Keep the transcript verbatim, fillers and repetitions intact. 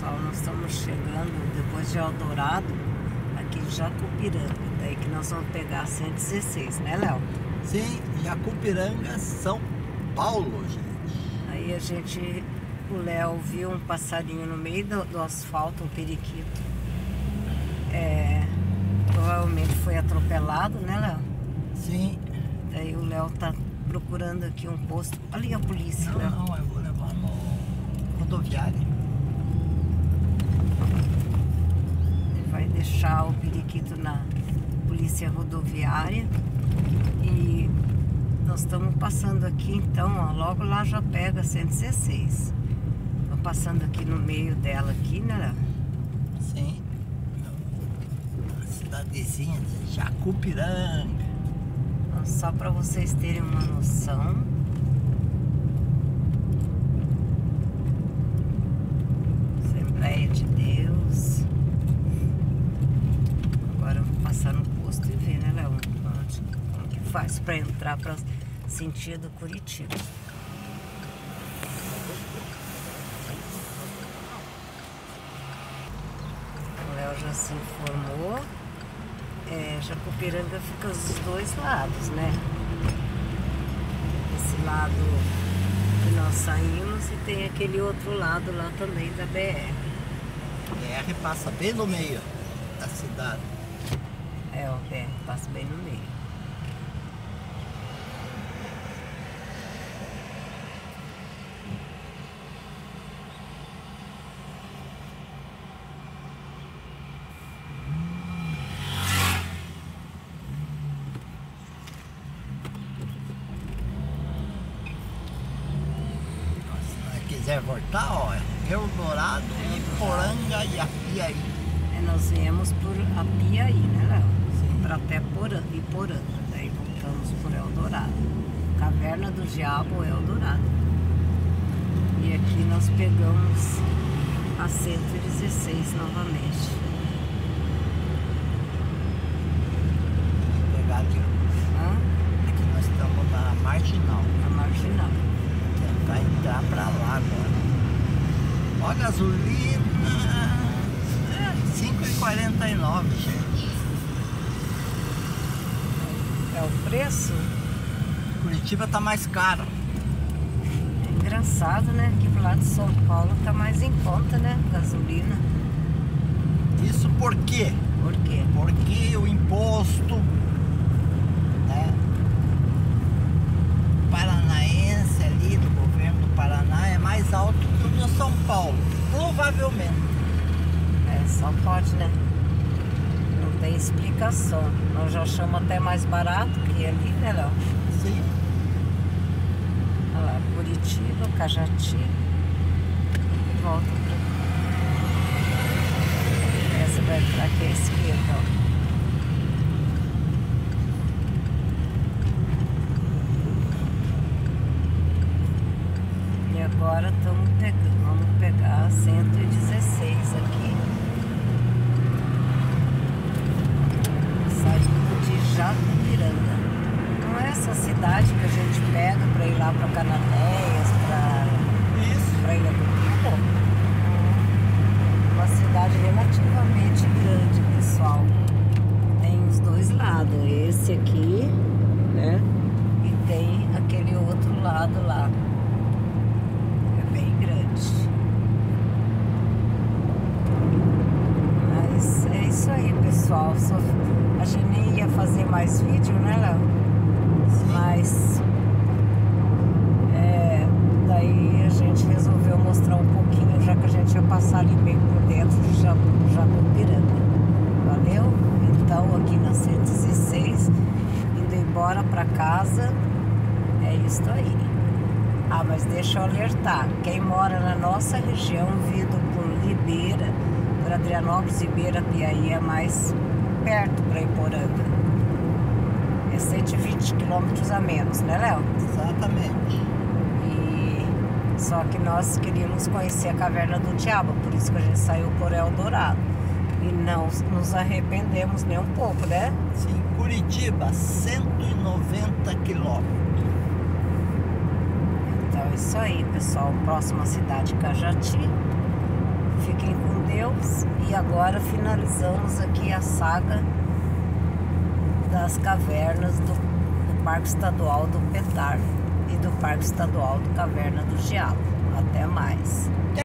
pessoal, nós estamos chegando depois de Eldorado, aqui em Jacupiranga, daí que nós vamos pegar a cento e dezesseis, né, Léo? Sim, Jacupiranga, São Paulo, gente. Aí a gente, o Léo viu um passarinho no meio do, do asfalto, um periquito. É, provavelmente foi atropelado, né, Léo? Sim. Daí o Léo tá procurando aqui um posto. Ali a polícia, Não, Léo. não, eu vou levar no rodoviário. Ele vai deixar o periquito na polícia rodoviária. E nós estamos passando aqui, então, ó, logo lá já pega cento e dezesseis. Estamos passando aqui no meio dela aqui, né, Léo? Sim. A cidadezinha de Jacupiranga. Só para vocês terem uma noção. Assembleia de Deus. Agora vamos passar no posto e ver, né, Léo? Como que faz para entrar para sentido Curitiba. O Léo já se informou. É, Jacupiranga fica dos dois lados, né? Esse lado que nós saímos e tem aquele outro lado lá também da B R. A B R passa bem no meio da cidade. É, o B R passa bem no meio. Quiser voltar, ó, Eldorado, Iporanga e Apiaí. É, nós viemos por Apiaí, né, Léo? Sim. Para até Porã, Iporanga. Daí voltamos por Eldorado. Caverna do Diabo, Eldorado. E aqui nós pegamos a cento e dezesseis novamente. Pegar aqui. Hã? Aqui nós estamos na Marginal. Na Marginal. Vai entrar pra lá agora. Ó, a gasolina é cinco e quarenta e nove, gente. É o preço? Curitiba tá mais caro. É engraçado, né? Que pro lado de São Paulo tá mais em conta, né? Gasolina. Isso por quê? Por quê? Porque o imposto, né, paranaense ali do governo do Paraná é mais alto que o de São Paulo, provavelmente. É, só pode, né? Não tem explicação. Nós já achamos até mais barato que ali, né, Léo? Sim. Olha lá, Curitiba, Cajati. E volta pra... Essa vai entrar aqui à esquerda, ó. Agora estamos pegando, vamos pegar cento e dezesseis aqui, saindo de Jacupiranga. Não é essa cidade que a gente pega para ir lá para Cananéias, para Isso. para Ilha do Pico. Uma cidade relativamente grande, pessoal. Tem os dois lados, esse aqui, né? E tem aquele outro lado lá. Bem grande. Mas é isso aí, pessoal. Só... A gente nem ia fazer mais vídeo, né, Léo? Mas é... daí a gente resolveu mostrar um pouquinho, já que a gente ia passar ali bem por dentro de Jacupiranga. Valeu? Então aqui na cento e dezesseis, indo embora para casa. É isso aí. Ah, mas deixa eu alertar, quem mora na nossa região, vindo por Limeira, por Adrianópolis, Ribeira, Apiaí, é mais perto para Iporanga. É cento e vinte quilômetros a menos, né, Léo? Exatamente. E só que nós queríamos conhecer a Caverna do Diabo, por isso que a gente saiu por Eldorado. E não nos arrependemos nem um pouco, né? Sim, Curitiba, cento e noventa quilômetros. Então é isso aí, pessoal. Próxima cidade, Cajati. Fiquem agora finalizamos aqui a saga das cavernas do, do Parque Estadual do Petar e do Parque Estadual do Caverna do Gelo. Até mais.